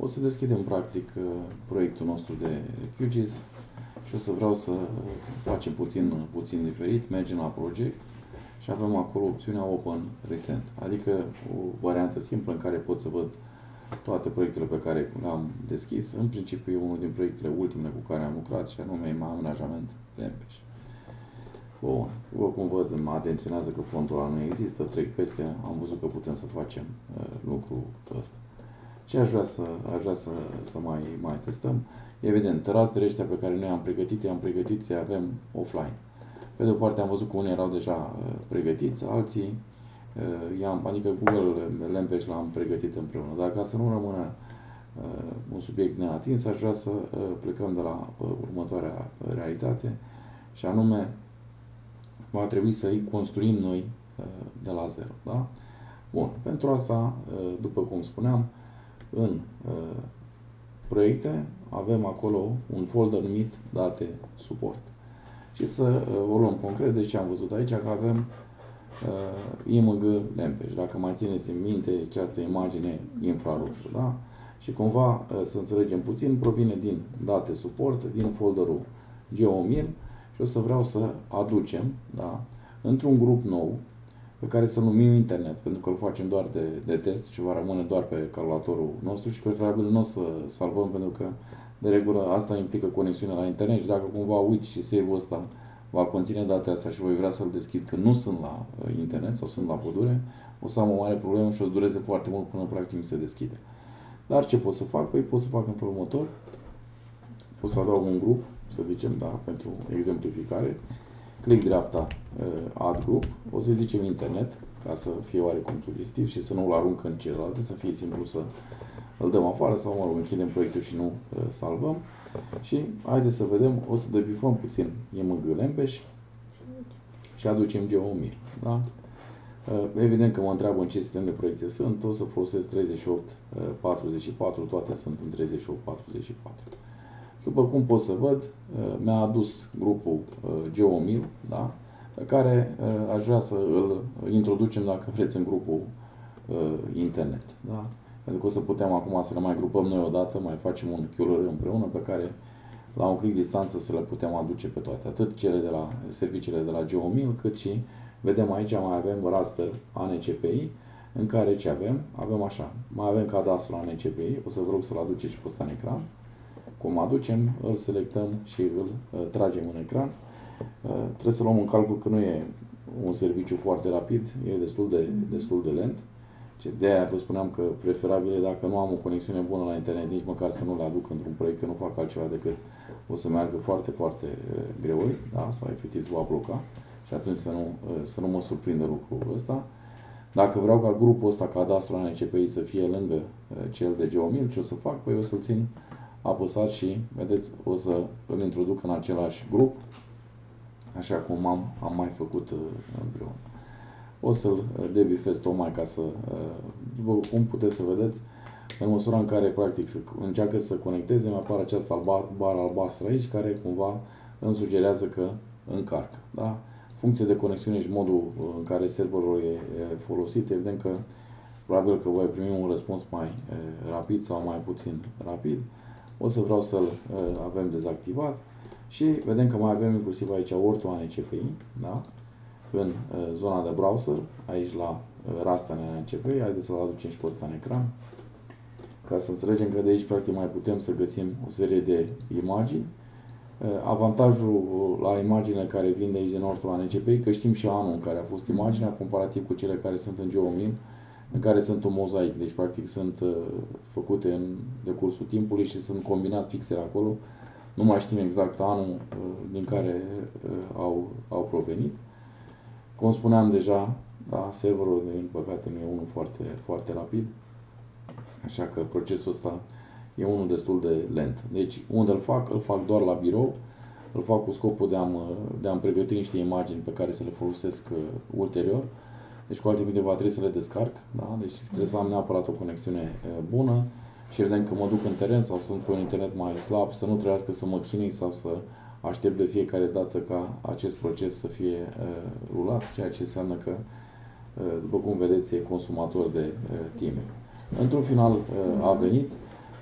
O să deschidem practic proiectul nostru de QGIS și o să vreau să facem puțin diferit. Mergem la Project și avem acolo opțiunea Open Recent, adică o variantă simplă în care pot să văd toate proiectele pe care le-am deschis. În principiu e unul din proiectele ultime cu care am lucrat și anume amenajament Lempeș. Bun, după cum văd, mă atenționează că frontul ăla nu există, trec peste, am văzut că putem să facem lucrul ăsta. Ce aș vrea să mai testăm? Evident, rastele ăștia pe care noi i-am pregătit să avem offline. Pe de o parte am văzut că unii erau deja pregătiți, alții, adică Google Lempeș l-am pregătit împreună. Dar ca să nu rămână un subiect neatins, aș vrea să plecăm de la următoarea realitate și anume va trebui să îi construim noi de la zero. Da? Bun, pentru asta, după cum spuneam, în proiecte avem acolo un folder numit date suport. Și să o luăm concret, deci ce am văzut aici, că avem IMG Lempeș. Dacă mai țineți în minte această imagine infraroșu, da? Și cumva, să înțelegem puțin, provine din date suport, din folderul Geomil și o să vreau să aducem, da? Într-un grup nou, pe care să-l numim internet, pentru că îl facem doar de test și va rămâne doar pe calculatorul nostru și preferabil nu o să salvăm, pentru că de regulă asta implică conexiune la internet și dacă cumva uiți și save-ul ăsta va conține datele astea și voi vrea să-l deschid când nu sunt la internet sau sunt la pădure, o să am o mare problemă și o dureze foarte mult până practic mi se deschide. Dar ce pot să fac? Păi pot să fac în felul următor. Pot să adaug un grup, să zicem, da, pentru exemplificare. Click dreapta, Add Group, o să zicem internet, ca să fie oarecum sugestiv și să nu-l arunc în celelalte, să fie simplu să îl dăm afară sau, mă rog, închidem proiectul și nu salvăm. Și haideți să vedem, o să debifăm puțin IMG Lempeș și aducem Geomil. Da? Evident că mă întreabă în ce sistem de proiecție sunt, o să folosesc 3844, toate sunt în 3844. După cum pot să văd, mi-a adus grupul Geomil, da? Pe care aș vrea să îl introducem, dacă vreți, în grupul internet. Da? Pentru că o să putem acum să le mai grupăm noi odată, mai facem un QLR împreună pe care la un click distanță să le putem aduce pe toate. Atât cele de la serviciile de la Geomil, cât și, vedem aici, mai avem raster ANCPI, în care ce avem? Avem așa, mai avem cadastru ANCPI, o să vă rog să-l aduceți și pe ăsta în ecran. Cum aducem, îl selectăm și îl tragem în ecran. Trebuie să luăm în calcul că nu e un serviciu foarte rapid, e destul de lent. De aia vă spuneam că preferabil e dacă nu am o conexiune bună la internet, nici măcar să nu le aduc într-un proiect, că nu fac altceva decât o să meargă foarte greoi, da? Sau efectiv va bloca și atunci să nu mă surprindă lucrul ăsta. Dacă vreau ca grupul ăsta, cadastru ANCPI, să fie lângă cel de Geomil, ce o să fac? Păi o să-l țin apăsat și, vedeți, o să îl introduc în același grup, așa cum am mai făcut împreună. O să-l debifez tocmai ca să, după cum puteți să vedeți, în măsura în care practic încearcă să conecteze, mi apare această bară albastră aici, care cumva îmi sugerează că încarcă. Da? Funcție de conexiune și modul în care serverul e folosit, evident că probabil că voi primi un răspuns mai rapid sau mai puțin rapid. O să vreau să-l avem dezactivat și vedem că mai avem inclusiv aici Orto ANCPI, da? În zona de browser, aici la rasta ANCPI, haideți să-l aducem și pe ăsta în ecran, ca să înțelegem că de aici practic mai putem să găsim o serie de imagini. Avantajul la imaginile care vin de aici din Orto ANCPI, că știm și anul în care a fost imaginea, comparativ cu cele care sunt în Geomil, în care sunt un mozaic, deci practic sunt făcute în decursul timpului și sunt combinați pixeli acolo. Nu mai știm exact anul din care au provenit. Cum spuneam deja, da, serverul, din păcate, nu e unul foarte rapid, așa că procesul ăsta e unul destul de lent. Deci, unde îl fac doar la birou, îl fac cu scopul de a-mi pregăti niște imagini pe care să le folosesc ulterior. Deci, cu alte cuvinte, va trebui să le descarc, da? Deci trebuie să am neapărat o conexiune bună și evident că mă duc în teren sau sunt pe un internet mai slab, să nu trebuiască să mă chinui sau să aștept de fiecare dată ca acest proces să fie rulat, ceea ce înseamnă că, după cum vedeți, e consumator de timp. Într-un final a venit.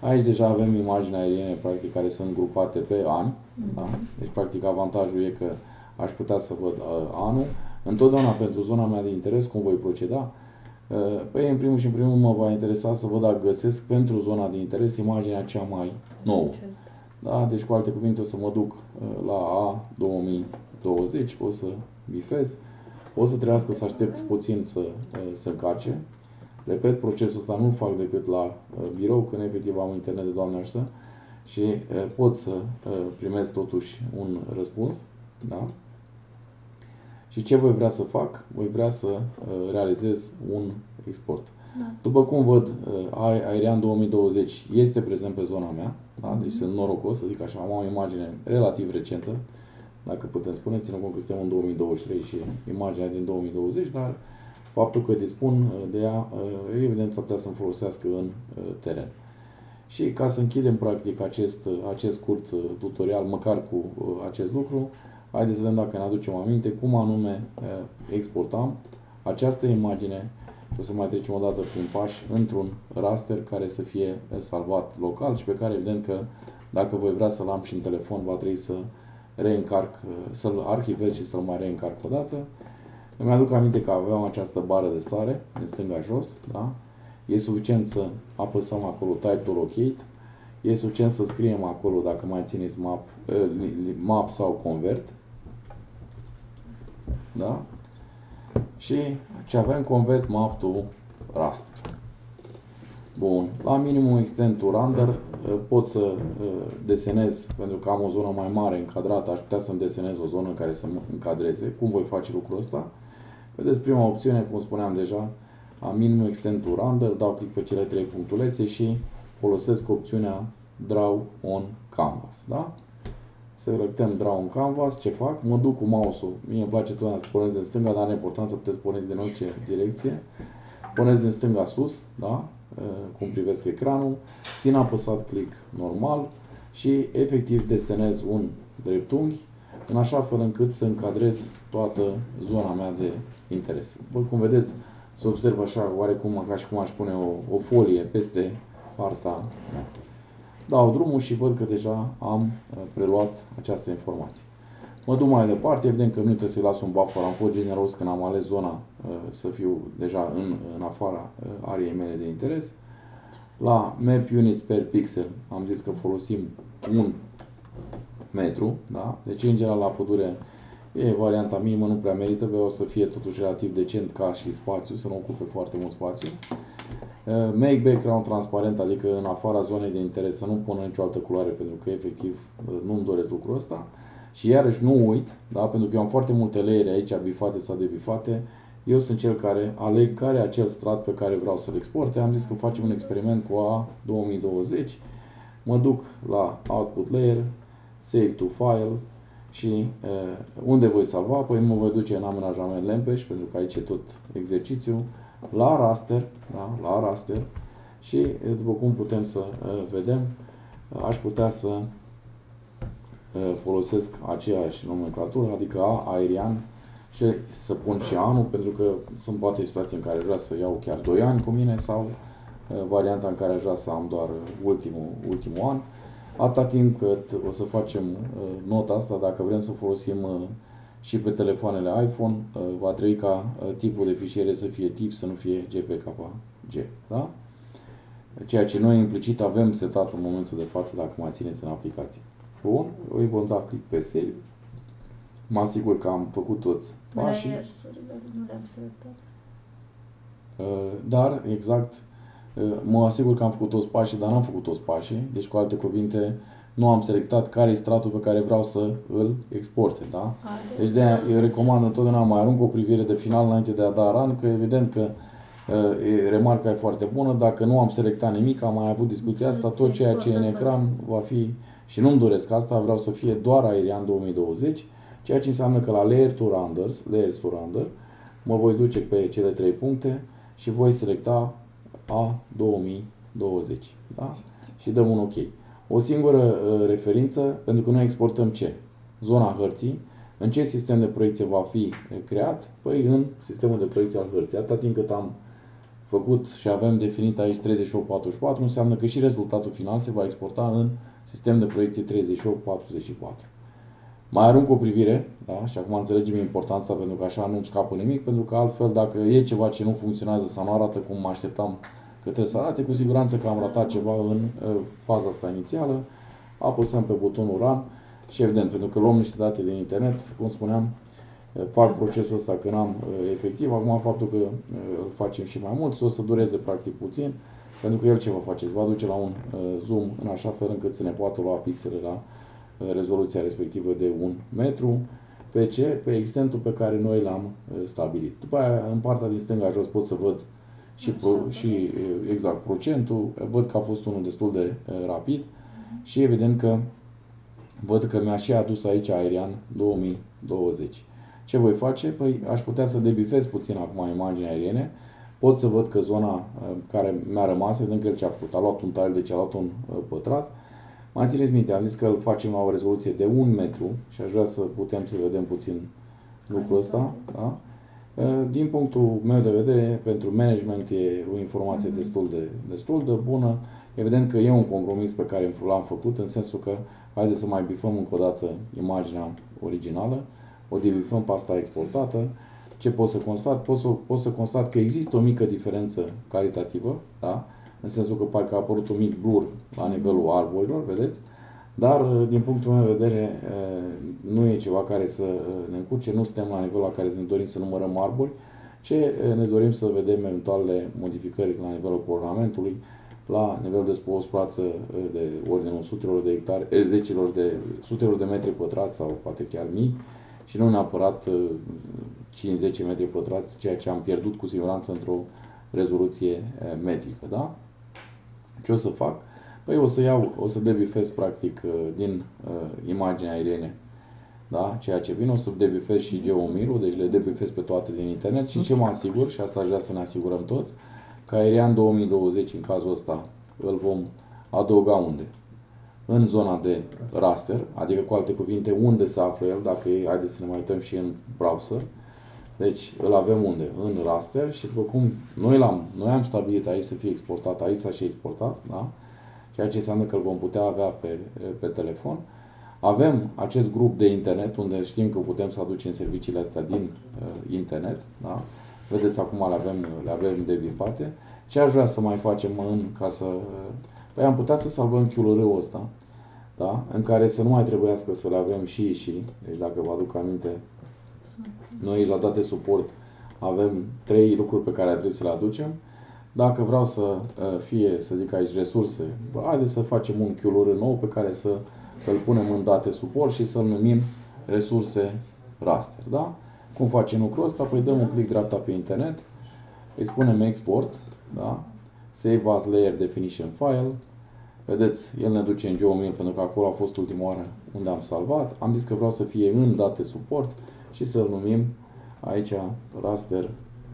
Aici deja avem imagini aeriene, practic, care sunt grupate pe ani. Da? Deci, practic, avantajul e că aș putea să văd anul. Întotdeauna, pentru zona mea de interes, cum voi proceda? Păi, în primul și în primul mă va interesa să văd dacă găsesc pentru zona de interes imaginea cea mai nouă. Da? Deci, cu alte cuvinte, o să mă duc la A 2020, o să bifez, o să trebuiască să aștept puțin să încarce. Repet, procesul ăsta nu-l fac decât la birou, când efectiv am internet de Doamne ajută și pot să primesc totuși un răspuns. Da? Și ce voi vrea să fac? Voi vrea să realizez un export. Da. După cum văd, Aerian 2020 este prezent pe zona mea, da? Deci sunt norocos, să zic așa, am o imagine relativ recentă, dacă putem spune, ținând cont că suntem în 2023 și imaginea din 2020, dar faptul că dispun de ea, evident, s-ar putea să-mi folosească în teren. Și ca să închidem practic acest scurt tutorial, măcar cu acest lucru, haideți să vedem dacă ne aducem aminte cum anume exportam această imagine și o să mai trecem o dată prin pași într-un raster care să fie salvat local și pe care evident că dacă voi vrea să-l am și în telefon va trebui să reîncarc, să-l arhivez și să-l mai reîncarc o dată. Îmi aduc aminte că aveam această bară de stare în stânga jos, da? E suficient să apăsăm acolo Type to Locate, e suficient să scriem acolo, dacă mai țineți map sau convert, da? Și ce avem, convert map to raster. Bun, la minimum extend to render pot să desenez, pentru că am o zonă mai mare încadrată, aș putea să-mi desenez o zonă în care să mă încadreze. Cum voi face lucrul ăsta? Vedeți, prima opțiune, cum spuneam deja, am minimum extend to render, dau click pe cele 3 punctulețe și folosesc opțiunea Draw on Canvas. Da? Selectăm Draw on Canvas, ce fac? Mă duc cu mouse-ul, mie îmi place totdeauna să pornesc din stânga, dar are important să puteți porniți din orice direcție. Pornesc din stânga sus, da? Cum privesc ecranul, țin apăsat click normal și efectiv desenez un dreptunghi în așa fel încât să încadrez toată zona mea de interes. După cum vedeți, se observă așa oarecum ca și cum aș pune o folie peste partea mea. Dau drumul și văd că deja am preluat această informație. Mă duc mai departe, evident că nu trebuie să-i las un buffer, am fost generos când am ales zona să fiu deja în afara ariei mele de interes. La Map Units per Pixel am zis că folosim 1 metru, da? Deci în general la pădure e varianta minimă, nu prea merită, vreau să fie totuși relativ decent ca și spațiu, să nu ocupe foarte mult spațiu. Make background transparent, adică în afara zonei de interes să nu pună nicio altă culoare, pentru că efectiv nu-mi doresc lucrul ăsta. Și iarăși nu uit, da? Pentru că eu am foarte multe layere aici, bifate sau debifate, eu sunt cel care aleg care e acel strat pe care vreau să-l exporte. Am zis că facem un experiment cu A 2020, mă duc la Output Layer, Save to File și unde voi salva? Păi mă voi duce în amenajament Lempeș, pentru că aici e tot exercițiu, la raster, da? La raster și după cum putem să vedem, aș putea să folosesc aceeași nomenclatură, adică Aerian, și să pun și anul, pentru că sunt poate situații în care vreau să iau chiar 2 ani cu mine sau varianta în care aș vrea să am doar ultimul an. Atâta timp cât o să facem nota asta, dacă vrem să folosim și pe telefoanele iPhone, va trebui ca tipul de fișiere să fie TIFF, să nu fie JPKG. Da? Ceea ce noi implicit avem setat în momentul de față, dacă mai țineți în aplicație. Bun, îi vom da click pe Save. Mă asigur că am făcut toți pașii. Nu le-am selectat. Dar, exact, mă asigur că am făcut toți pașii, dar n-am făcut toți pașii. Deci, cu alte cuvinte, nu am selectat care e stratul pe care vreau să îl exporte. Da? Deci de-aia eu recomand întotdeauna mai arunc o privire de final înainte de a da run, că evident că remarca e foarte bună. Dacă nu am selectat nimic, am mai avut discuția asta, tot ceea ce e în ecran va fi, și nu-mi doresc asta, vreau să fie doar Aerian 2020, ceea ce înseamnă că la Layers to Render, mă voi duce pe cele 3 puncte și voi selecta A2020. Da? Și dăm un OK. O singură referință, pentru că noi exportăm ce? Zona hărții. În ce sistem de proiecție va fi creat? Păi în sistemul de proiecție al hărții. Atâta timp cât am făcut și avem definit aici 3844, înseamnă că și rezultatul final se va exporta în sistem de proiecție 3844. Mai arunc o privire, da? Și acum înțelegem importanța, pentru că așa nu-mi scapă nimic, pentru că altfel dacă e ceva ce nu funcționează sau nu arată cum mă așteptam că trebuie să arate, cu siguranță că am ratat ceva în faza asta inițială, apăsăm pe butonul Run și evident, pentru că luăm niște date din internet, cum spuneam, fac procesul ăsta când am efectiv, acum faptul că îl facem și mai mult, o să dureze practic puțin, pentru că el ce va face? Va duce la un zoom în așa fel încât să ne poată lua pixele la rezoluția respectivă de 1 metru. Pe ce? Pe extentul pe care noi l-am stabilit. După aia, în partea din stânga jos pot să văd și exact procentul. Văd că a fost unul destul de rapid și evident că văd că mi-a și adus aici aerian 2020. Ce voi face? Păi aș putea să debifez puțin acum imagini aeriene. Pot să văd că zona care mi-a rămas, vedem că el ce a făcut. A luat un tile, deci a luat un pătrat. Mai țineți minte, am zis că îl facem la o rezoluție de 1 metru și aș vrea să putem să vedem puțin lucrul ăsta. Da? Din punctul meu de vedere, pentru management e o informație destul de bună. Evident că e un compromis pe care l-am făcut, în sensul că haideți să mai bifăm încă o dată imaginea originală, o debifăm pe asta exportată. Ce pot să constat? Pot să constat că există o mică diferență calitativă, da? În sensul că parcă a apărut un mic blur la nivelul arborilor, vedeți? Dar, din punctul meu de vedere, nu e ceva care să ne încurce, nu suntem la nivelul la care ne dorim să numărăm arbori, ci ne dorim să vedem eventuale modificări la nivelul ornamentului, la nivel de o suprață de ordinul sutelor de hectare, sutelor de metri pătrați sau poate chiar mii, și nu neapărat 5-10 metri pătrați, ceea ce am pierdut cu siguranță într-o rezoluție metrică, da? Ce o să fac? Păi o să debifez practic din imagini aeriene, da? Ceea ce vine, o să debifez și geomirul, deci le debifez pe toate din internet și ce mă asigur, și asta aș vrea să ne asigurăm toți, că aerian 2020 în cazul ăsta îl vom adăuga unde? În zona de raster, adică cu alte cuvinte unde se află el, dacă e, haideți să ne mai uităm și în browser. Deci îl avem unde? În raster și după cum noi am stabilit aici să fie exportat, aici s-a și exportat, da? Ceea ce înseamnă că îl vom putea avea pe telefon. Avem acest grup de internet unde știm că putem să aducem serviciile astea din internet, da? Vedeți, acum le avem debifate. Ce aș vrea să mai facem păi am putea să salvăm QLR-ul ăsta, da? În care să nu mai trebuiască să le avem și. Deci dacă vă aduc aminte, noi la date suport avem 3 lucruri pe care trebuie să le aducem. Dacă vreau să fie, să zic aici, resurse, haideți să facem un QLR nou pe care să îl punem în date suport și să-l numim resurse raster, da? Cum facem lucrul ăsta? Păi dăm un click dreapta pe internet, îi spunem export, da? Save as layer definition file. Vedeți, el ne duce în geomir pentru că acolo a fost ultima oară unde am salvat. Am zis că vreau să fie în date suport și să-l numim aici raster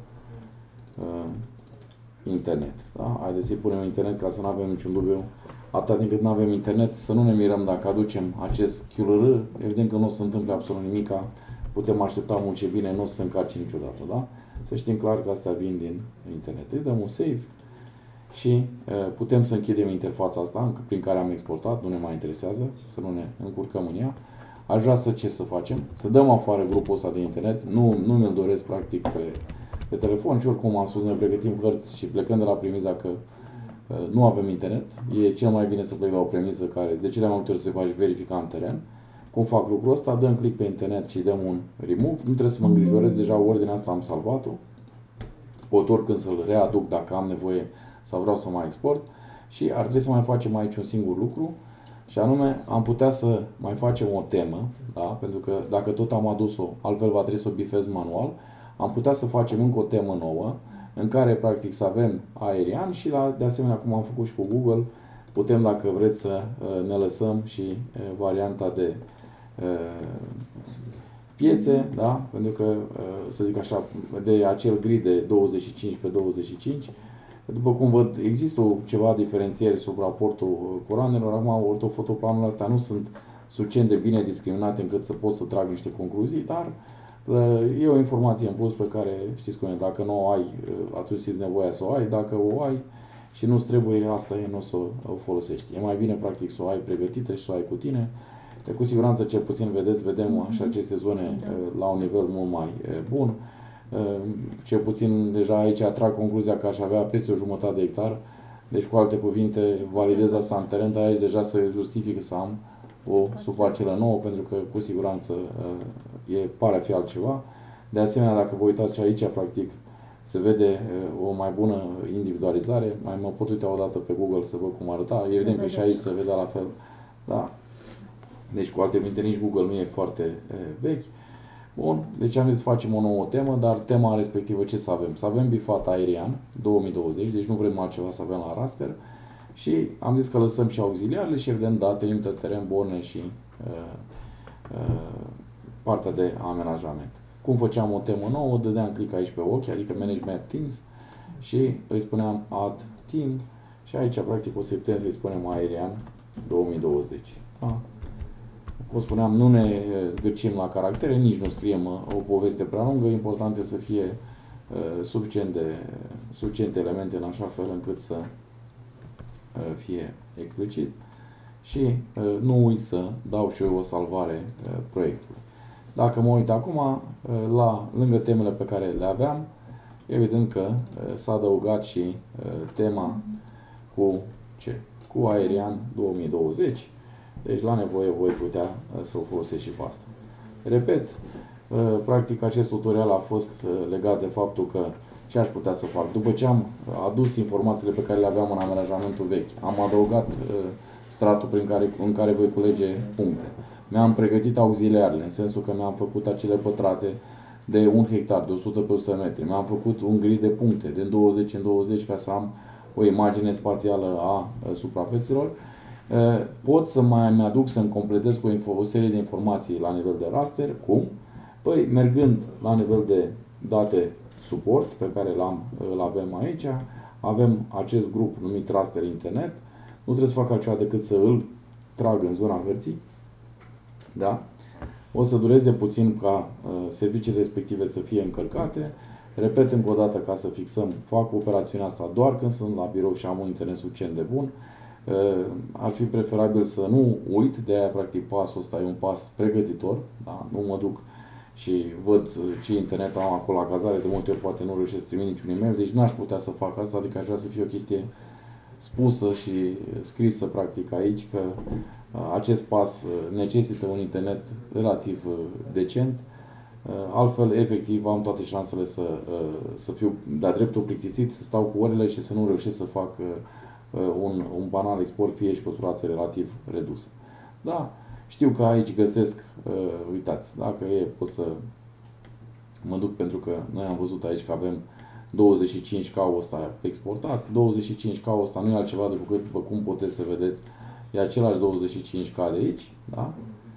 internet. Da? Haideți să-i punem internet ca să nu avem niciun dubiu. Atâta timp cât nu avem internet, să nu ne mirăm dacă aducem acest QLR. Evident că nu o să se întâmple absolut nimica. Putem aștepta mult ce bine, nu o să se încarce niciodată. Da? Să știm clar că astea vin din internet. Îi dăm un save și putem să închidem interfața asta prin care am exportat. Nu ne mai interesează, să nu ne încurcăm în ea. Aș vrea ce să facem? Să dăm afară grupul ăsta de internet. Nu mi-l doresc practic pe telefon și oricum am spus, ne pregătim hărți și plecând de la premiza că nu avem internet, e cel mai bine să plec la o premisă care de cele mai multe ori se va verifica în teren. Cum fac lucrul ăsta? Dăm click pe internet și dăm un remove. Nu trebuie să mă îngrijorez, deja ordinea asta am salvat-o. Pot oricând să-l readuc dacă am nevoie sau vreau să mai export. Și ar trebui să mai facem aici un singur lucru. Și anume, am putea să mai facem o temă, da? Pentru că dacă tot am adus-o, altfel va trebui să o bifez manual. Am putea să facem încă o temă nouă, în care practic să avem aerian și de asemenea, cum am făcut și cu Google, putem, dacă vreți, să ne lăsăm și varianta de piețe, da? Pentru că, să zic așa, de acel grid de 25 pe 25, după cum văd, există ceva diferențiere sub raportul coroanelor. Acum, ortofotoplanurile astea nu sunt suficient de bine discriminate încât să pot să trag niște concluzii, dar E o informație în plus pe care, știți cum e, dacă nu o ai, atunci simți nevoia să o ai, dacă o ai și nu-ți trebuie, asta e, nu o să o folosești. E mai bine, practic, să o ai pregătită și să o ai cu tine. Cu siguranță, cel puțin, vedem și aceste zone la un nivel mult mai bun. Cel puțin, deja aici atrag concluzia că aș avea peste o jumătate de hectar. Deci, cu alte cuvinte, validez asta în teren, dar aici deja se justifică să am o suprafață nouă, pentru că, cu siguranță, pare a fi altceva. De asemenea, dacă vă uitați și aici, practic, se vede o mai bună individualizare. Mai mă pot uita o dată pe Google să văd cum arăta. Evident că și aici se vedea la fel. Da? Deci, cu alte cuvinte, nici Google nu e foarte vechi. Bun, deci am zis să facem o nouă temă, dar tema respectivă ce să avem? Să avem bifat aerian 2020, deci nu vrem altceva să avem la raster. Și am zis că lăsăm și auxiliarele și evident date, limită, teren, borne și partea de amenajament. Cum făceam o temă nouă, dădeam click aici pe ochi, adică Manage Map Teams și îi spuneam Add Team și aici practic o să putem să-i spunem aerian 2020. Da? Cum spuneam, nu ne zgârcim la caractere, nici nu scriem o poveste prea lungă, important e să fie suficiente elemente în așa fel încât să fie explicit și nu uit să dau și eu o salvare proiectului. Dacă mă uit acum, lângă temele pe care le aveam, evident că s-a adăugat și tema cu aerian 2020. Deci, la nevoie, voi putea să o folosesc și pe asta. Repet, practic, acest tutorial a fost legat de faptul că ce aș putea să fac. După ce am adus informațiile pe care le aveam în amenajamentul vechi, am adăugat stratul în care voi culege puncte. Mi-am pregătit auxiliarele, în sensul că mi-am făcut acele pătrate de 1 hectar, de 100 pe 100 metri. Mi-am făcut un grid de puncte, de 20 în 20, ca să am o imagine spațială a suprafețelor. Pot să mai aduc să-mi completez cu o serie de informații la nivel de raster. Cum? Păi, mergând la nivel de date suport, pe care îl avem aici, avem acest grup numit raster internet. Nu trebuie să fac altceva decât să îl trag în zona hărții. Da? O să dureze puțin ca serviciile respective să fie încărcate. Repet încă o dată ca să fixăm, fac operațiunea asta doar când sunt la birou și am un internet suficient de bun. Ar fi preferabil să nu uit, de aia practic pasul ăsta e un pas pregătitor, da? Nu mă duc și văd ce internet am acolo la cazare, de multe ori poate nu reușesc să trimit niciun e-mail, deci n-aș putea să fac asta, adică aș vrea să fie o chestie spusă și scrisă practic aici, că acest pas necesită un internet relativ decent, altfel efectiv am toate șansele să fiu de-a dreptul plictisit, să stau cu orele și să nu reușesc să fac un banal export, fie și pe surață relativ redusă. Da, știu că aici găsesc, uitați, dacă pot să mă duc, pentru că noi am văzut aici că avem 25K ăsta exportat. 25K ăsta nu e altceva decât, după cum puteți să vedeți, e același 25K de aici, da?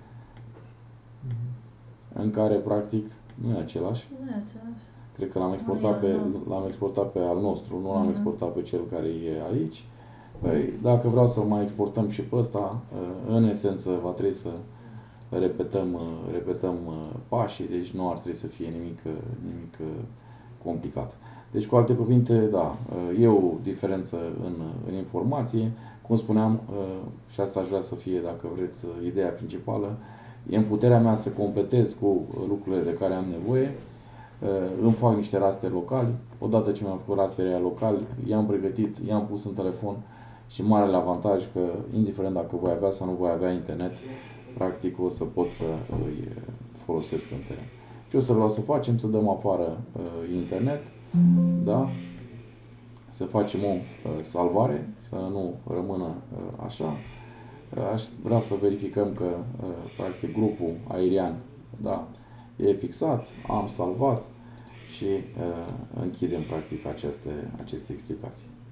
În care practic nu e același. Nu e același. Cred că l-am exportat pe al nostru, nu l-am exportat pe cel care e aici. Păi, dacă vreau să mai exportăm și pe ăsta, în esență va trebui să repetăm pașii, deci nu ar trebui să fie nimic complicat. Deci, cu alte cuvinte, da, e o diferență în informație. Cum spuneam, și asta aș vrea să fie, dacă vreți, ideea principală, e în puterea mea să completez cu lucrurile de care am nevoie. Îmi fac niște raster locali. Odată ce mi-am făcut rasterii locali, i-am pregătit, i-am pus în telefon și marele avantaj că, indiferent dacă voi avea sau nu voi avea internet, practic o să pot să îi folosesc în teren. Ce o să vreau să facem? Să dăm afară internet, da? Să facem o salvare, să nu rămână așa. Aș vrea să verificăm că practic grupul aerian, da, e fixat, am salvat și închidem practic aceste explicații.